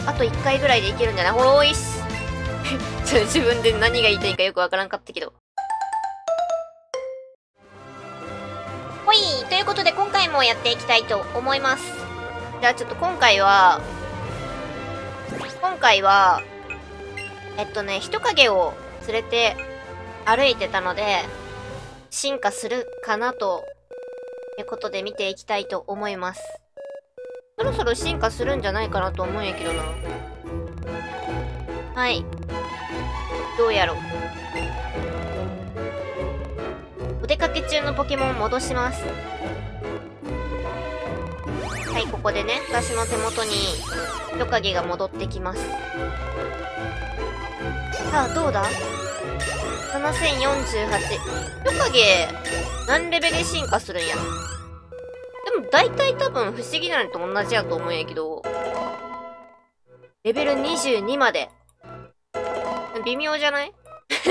あと1回ぐらいでいけるんじゃない？おーいっす。自分で何が言いたいかよくわからんかったけど。ほい、ということで今回もやっていきたいと思います。じゃあちょっと今回は、人影を連れて歩いてたので、進化するかなということで見ていきたいと思います。そろそろ進化するんじゃないかなと思うんやけどな。はい。どうやろう。お出かけ中のポケモン戻します。はい、ここでね、私の手元に人影が戻ってきます。さあ、どうだ ?7048。人影、何レベルで進化するんやろ。でも大体多分不思議なのと同じやと思うんやけど、レベル22まで。微妙じゃない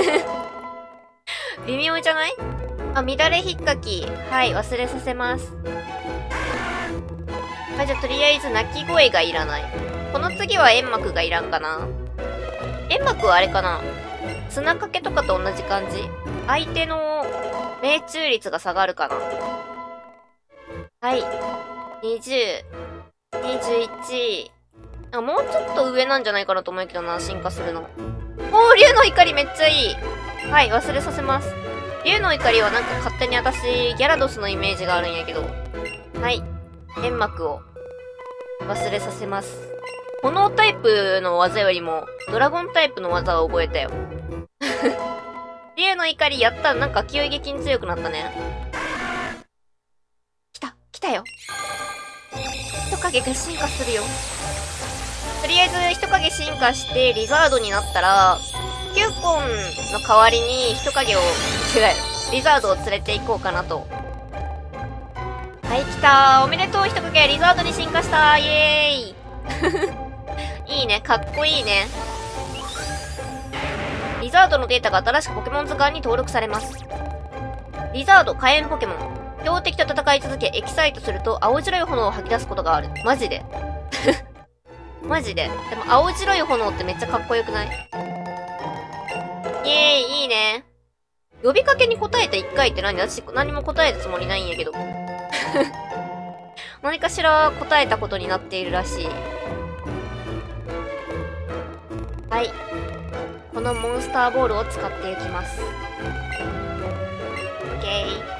微妙じゃない？あ、乱れひっかき。はい、忘れさせます。はい、じゃあとりあえず鳴き声がいらない。この次は煙幕がいらんかな。煙幕はあれかな？砂かけとかと同じ感じ？相手の命中率が下がるかな。はい。20、21。あ、もうちょっと上なんじゃないかなと思うけどな、進化するの。おー、竜の怒りめっちゃいい。はい、忘れさせます。竜の怒りはなんか勝手に私、ギャラドスのイメージがあるんやけど。はい。煙幕を忘れさせます。炎タイプの技よりも、ドラゴンタイプの技を覚えたよ。竜の怒りやったらなんか急激に強くなったね。来たよ。人影が進化するよ。とりあえず人影進化してリザードになったら、キューポンの代わりに人影を、リザードを連れて行こうかなと。はい、来たー。おめでとう、人影。リザードに進化したー。イエーイ。いいね、かっこいいね。リザードのデータが新しくポケモン図鑑に登録されます。リザード、火炎ポケモン。標的と戦い続け、エキサイトすると青白い炎を吐き出すことがある。マジでマジで。でも青白い炎ってめっちゃかっこよくない？イエーイ、いいね。呼びかけに答えた1回って何？私何も答えたつもりないんやけど。何かしら答えたことになっているらしい。はい。このモンスターボールを使っていきます。オッケー。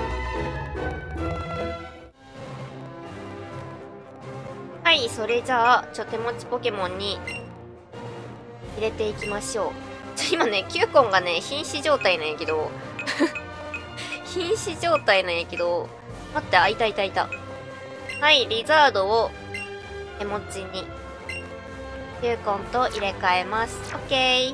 はい、それじゃあ、手持ちポケモンに入れていきましょう。今ね、キューコンがね、瀕死状態なんやけど、瀕死状態なんやけど、待って、あ、いた。はい、リザードを手持ちに、キューコンと入れ替えます。オッケー。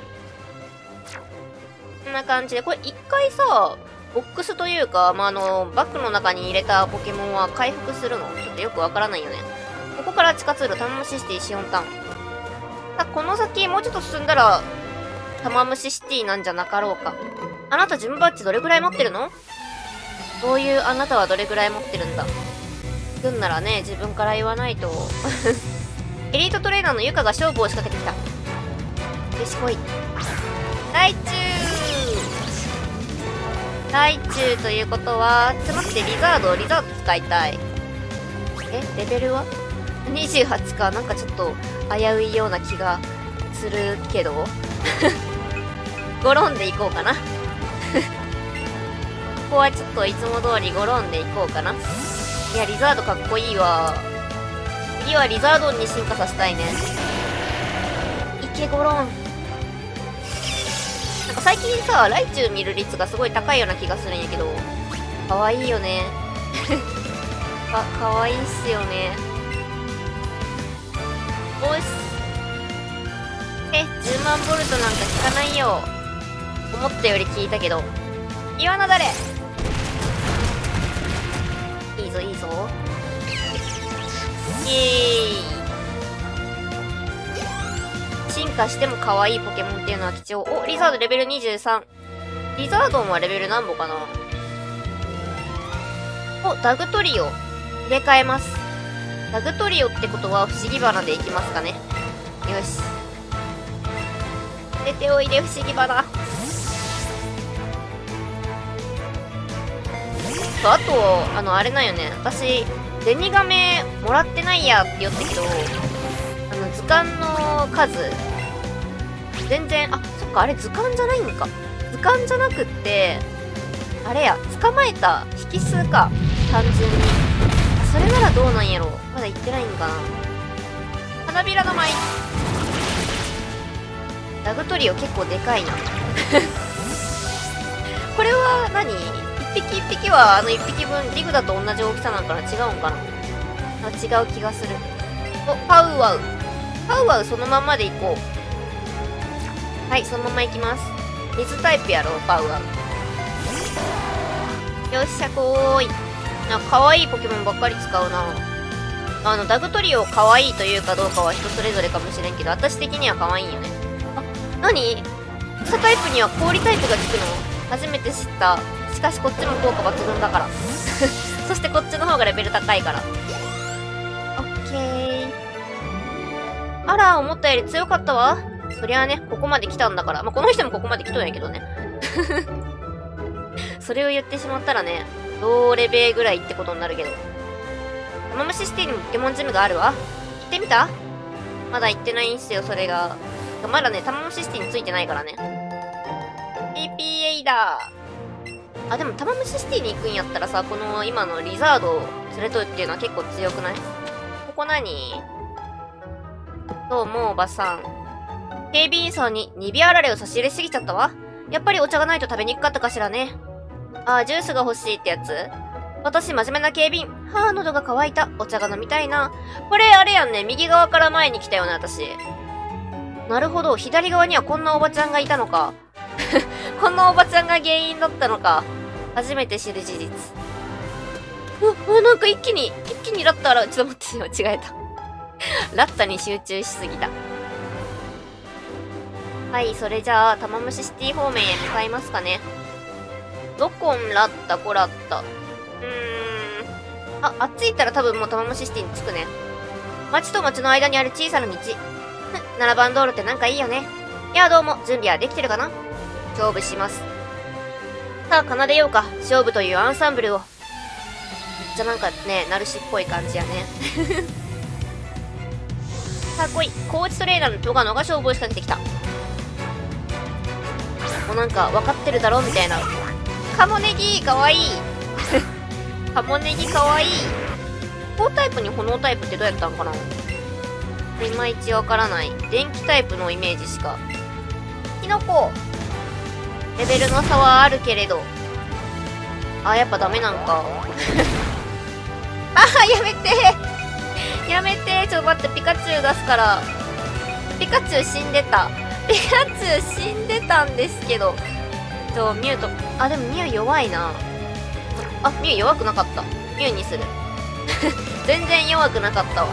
こんな感じで、これ一回さ、ボックスというか、バッグの中に入れたポケモンは回復するの？ちょっとよくわからないよね。ここから地下通路、タマムシシティシオンタウン。さあ、この先、もうちょっと進んだら、タマムシシティなんじゃなかろうか。あなたジムバッジどれくらい持ってるの？そういうあなたはどれくらい持ってるんだ？行くんならね、自分から言わないと。エリートトレーナーのユカが勝負を仕掛けてきた。よし、来い。ライチュー！ライチューということは、ちょっと待って、リザード使いたい。レベルは28か。なんかちょっと危ういような気がするけどゴロンでいこうかなここはちょっといつも通りゴロンでいこうかな。いや、リザードかっこいいわ。次はリザードンに進化させたいね。いけゴロン。なんか最近さ、ライチュー見る率がすごい高いような気がするんやけど、かわいいよねかわいいっすよね。おし。10万ボルトなんか効かないよ。思ったより効いたけど。岩なだれ。いいぞ。イエーイ。進化しても可愛いポケモンっていうのは貴重。お、リザードレベル23。リザードンはレベル何歩かな？お、ダグトリオ。入れ替えます。ダグトリオってことは不思議花でいきますかね。 よし。出ておいで、不思議花。あと、あれなんよね。私、ゼニガメもらってないやって言ったけど、図鑑の数、全然、あ、そっか、あれ図鑑じゃないんか。図鑑じゃなくって、あれや、捕まえた引数か。単純に。それならどうなんやろ。まだ行ってないんかな。花びらの舞。ダグトリオ結構でかいな。これは何？一匹一匹は一匹分リグだと同じ大きさなんかな？違うんかな？あ、違う気がする。お、パウワウ。パウワウそのまんまで行こう。はい、そのまま行きます。水タイプやろ、パウワウ。よっしゃこーい。なんか可愛いポケモンばっかり使うな。ダグトリオ可愛いというかどうかは人それぞれかもしれんけど、私的には可愛いんよね。あ、何？草タイプには氷タイプが効くの？初めて知った。しかしこっちも効果抜群だから。そしてこっちの方がレベル高いから。オッケー。あら、思ったより強かったわ。そりゃあね、ここまで来たんだから。まあ、この人もここまで来とんやけどね。それを言ってしまったらね、同レベルぐらいってことになるけど。玉虫シティにもポケモンジムがあるわ。行ってみた？まだ行ってないんすよ、それが。まだね、玉虫シティについてないからね。PPA だ。あ、でも玉虫シティに行くんやったらさ、この今のリザードを連れとるっていうのは結構強くない？ここ何？どうも、おばさん。警備員さんにニビあられを差し入れすぎちゃったわ。やっぱりお茶がないと食べにくかったかしらね。あ、ジュースが欲しいってやつ？私、真面目な警備員。はあ、喉が渇いた。お茶が飲みたいな。これ、あれやんね。右側から前に来たよね、私。なるほど。左側にはこんなおばちゃんがいたのか。こんなおばちゃんが原因だったのか。初めて知る事実。なんか一気にラッタちょっと待って、間違えた。ラッタに集中しすぎた。はい、それじゃあ、玉虫シティ方面へ向かいますかね。どこんラッタコラッタ。あっち行ったら多分もう玉虫シティに着くね。町と町の間にある小さな道。7番道路ってなんかいいよね。いや、どうも、準備はできてるかな？勝負します。さあ、奏でようか。勝負というアンサンブルを。めっちゃなんかね、ナルシっぽい感じやね。さあ、来い。コーチトレーナーのトガノが勝負を仕掛けてきた。もうなんか、分かってるだろみたいな。カモネギかわいい。カモネギかわいい。砲タイプに炎タイプってどうやったんかな？いまいちわからない。電気タイプのイメージしか。キノコ。レベルの差はあるけれど。あ、やっぱダメなんか。やめてやめて、ちょっと待って、ピカチュウ出すから。ピカチュウ死んでた。ピカチュウ死んでたんですけど。ミュウと、あ、でもミュウ弱いな。あ、ミュウ弱くなかった。ミュウにする。全然弱くなかったわ。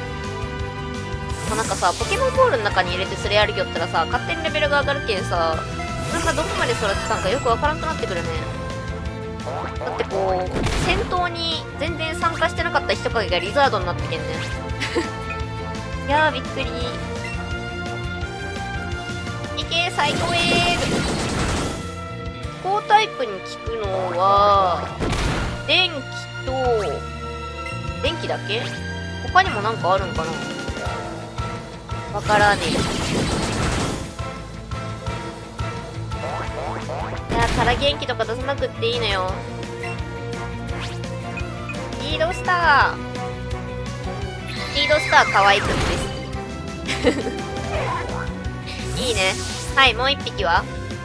なんかさ、ポケモンボールの中に入れてそれやるよったらさ、勝手にレベルが上がるけんさ、なんかどこまで育ってたんかよくわからんくなってくるね。だってこう、戦闘に全然参加してなかった人影がリザードになってけんね。いやー、びっくり。いけー、サイコウェーブ。高タイプに効くのは、電気だけ？他にもなんかあるんかな？わからねえ。いや、から元気とか出さなくっていいのよ。リードスター可愛くってです。いいね。はい、もう一匹は？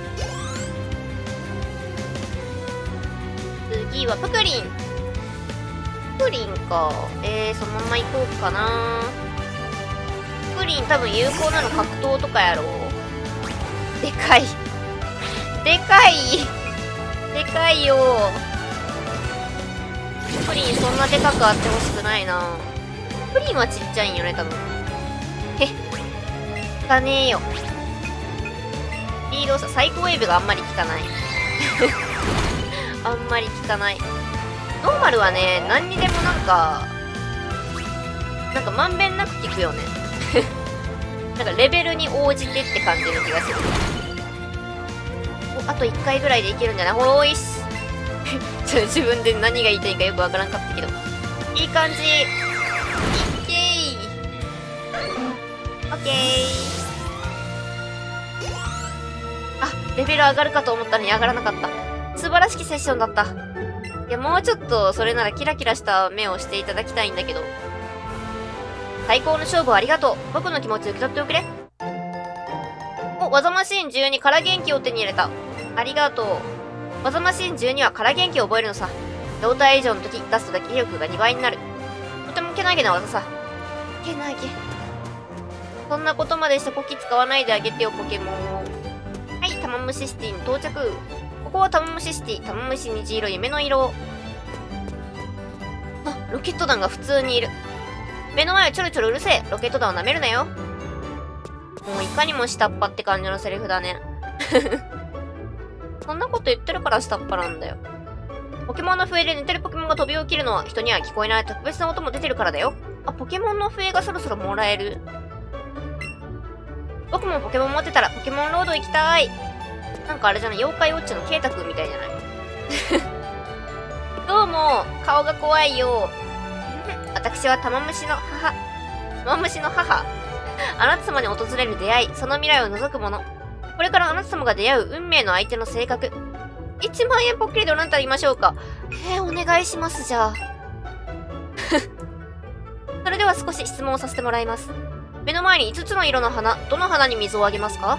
次はプクリン。プリンか。そのまま行こうかな。プリン多分有効なの格闘とかやろ。でかい。でかいよ。プリンそんなでかくあってほしくないな。プリンはちっちゃいんよね、多分。へっ。効かねえよ。リードサイコウェーブがあんまり効かない。あんまり効かない。ノーマルはね、何にでもなんかまんべんなく効くよね。 なんかレベルに応じてって感じの気がする。お、あと1回ぐらいでいけるんじゃない？ほろーいっす。ちょっと自分で何が言いたいかよくわからんかったけど。いい感じ。いっけー。オッケー。あ、レベル上がるかと思ったのに上がらなかった。素晴らしきセッションだった。いや、もうちょっとそれならキラキラした目をしていただきたいんだけど。最高の勝負をありがとう。僕の気持ち受け取っておくれ。お、技マシーン12から元気を手に入れた。ありがとう。技マシーン12はから元気を覚えるのさ。状態以上の時、出すとだけ威力が2倍になる。とてもけなげな技さ。けなげ。そんなことまでしてコキ使わないであげてよ、ポケモンを。はい、玉虫シティに到着。ここは玉虫シティ、玉虫虹色、夢の色。あ、ロケット弾が普通にいる。目の前をちょろちょろうるせえ。ロケット弾を舐めるなよ。もういかにも下っ端って感じのセリフだね。そんなこと言ってるから下っ端なんだよ。ポケモンの笛で寝てるポケモンが飛び起きるのは人には聞こえない特別な音も出てるからだよ。あ、ポケモンの笛がそろそろもらえる。僕もポケモン持ってたらポケモンロード行きたい。なんかあれじゃない、妖怪ウォッチのケイタくんみたいじゃない。どうも、顔が怖いよ。私は玉虫の母。あなた様に訪れる出会い、その未来を除くもの。これからあなた様が出会う運命の相手の性格。1万円ポッキリでおらんたら言いましょうか。お願いします、じゃあ。それでは少し質問をさせてもらいます。目の前に5つの色の花、どの花に水をあげますか？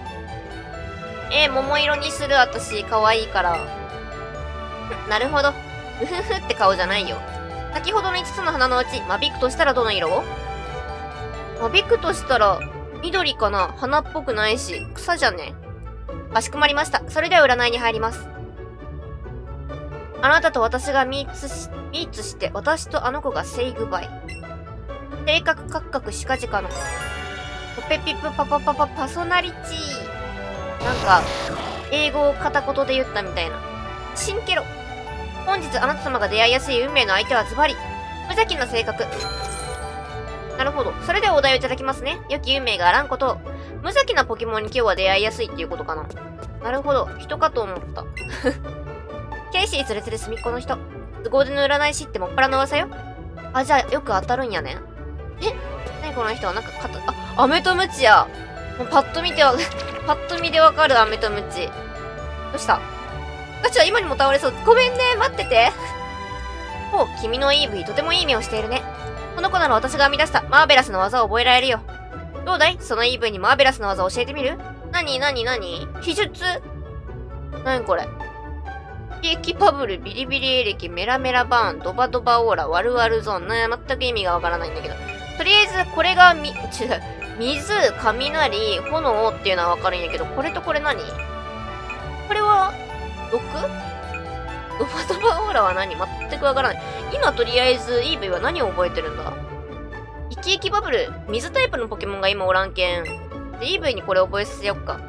桃色にする、私、可愛いから。なるほど。うふふって顔じゃないよ。先ほどの5つの花のうち、間引くとしたらどの色を？間引くとしたら、緑かな？花っぽくないし、草じゃね？かしこまりました。それでは占いに入ります。あなたと私がミーツして、私とあの子がセイグバイ。性格カクカクシカジカの。ポペピプパパパパパソナリティ。なんか、英語を片言で言ったみたいな。シンケロ。本日あなた様が出会いやすい運命の相手はズバリ。無邪気な性格。なるほど。それではお題をいただきますね。良き運命があらんことを。無邪気なポケモンに今日は出会いやすいっていうことかな。なるほど。人かと思った。ケイシー連れてる隅っこの人。都合での占い師ってもっぱらの噂よ。あ、じゃあよく当たるんやね。何この人はなんかあ、アメとムチや。もうパッと見でわかるアメとムチ。どうした？ガチは今にも倒れそう。ごめんね、待ってて。ほう、君の EV とてもいい目をしているね。この子なら私が編み出したマーベラスの技を覚えられるよ。どうだい？その EV にマーベラスの技を教えてみる？何秘術？何これ？ケーキパブル、ビリビリエレキ、メラメラバーン、ドバドバオーラ、ワルワルゾーン。全く意味がわからないんだけど。とりあえず、これが水、雷、炎っていうのはわかるんやけど、これとこれ何？これは、毒？ドバドバオーラは何？全くわからない。今とりあえず、イーブイは何を覚えてるんだ？イキイキバブル、水タイプのポケモンが今おらんけん。で、イーブイにこれ覚えさせよっか。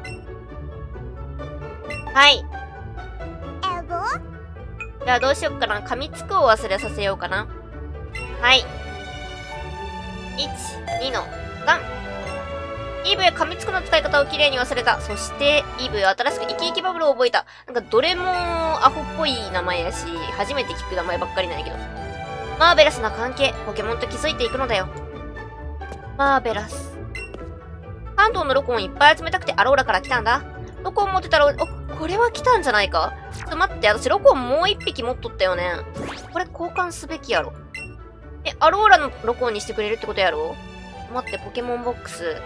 はい。じゃあどうしよっかな。噛みつくを忘れさせようかな。はい。1、2の、3。イーブイは噛みつくの使い方をきれいに忘れた。そして、イーブイは新しくイキイキバブルを覚えた。なんかどれもアホっぽい名前やし、初めて聞く名前ばっかりなんやけど。マーベラスな関係、ポケモンと気づいていくのだよ。マーベラス。関東のロコンをいっぱい集めたくてアローラから来たんだ。ロコン持ってたら、これは来たんじゃないか？ちょっと待って、私ロコンもう一匹持っとったよね。これ交換すべきやろ。アローラのロコンにしてくれるってことやろ？待って、ポケモンボックス。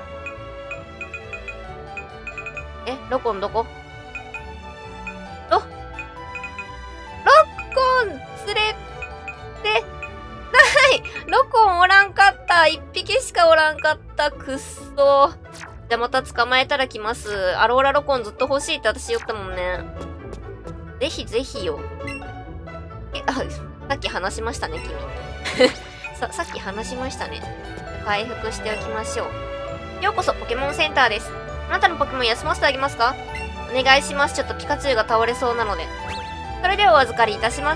ロコンどこ？ロコン連れて、ないロコンおらんかった一匹しかおらんかったくっそじゃあまた捕まえたら来ます。アローラロコンずっと欲しいって私言ったもんね。ぜひぜひよ。さっき話しましたね、君。さっき話しましたね。回復しておきましょう。ようこそポケモンセンターです。あなたのポケモン休ませてあげますか？お願いします。ちょっとピカチュウが倒れそうなので。それではお預かりいたします。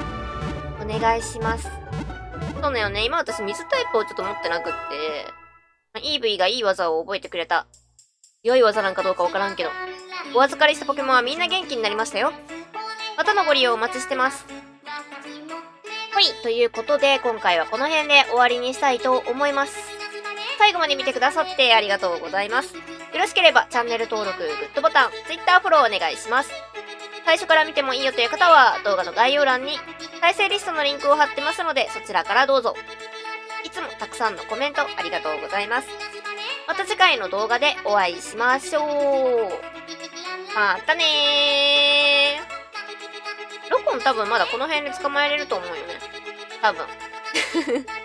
お願いします。そうだよね。今私水タイプをちょっと持ってなくって。 EV がいい技を覚えてくれた。良い技なんかどうかわからんけど。お預かりしたポケモンはみんな元気になりましたよ。またのご利用お待ちしてます。はい、ということで、今回はこの辺で終わりにしたいと思います。最後まで見てくださってありがとうございます。よろしければチャンネル登録、グッドボタン、Twitter フォローお願いします。最初から見てもいいよという方は、動画の概要欄に再生リストのリンクを貼ってますので、そちらからどうぞ。いつもたくさんのコメントありがとうございます。また次回の動画でお会いしましょう。またねー。ロコン多分まだこの辺で捕まえれると思うよね。多分。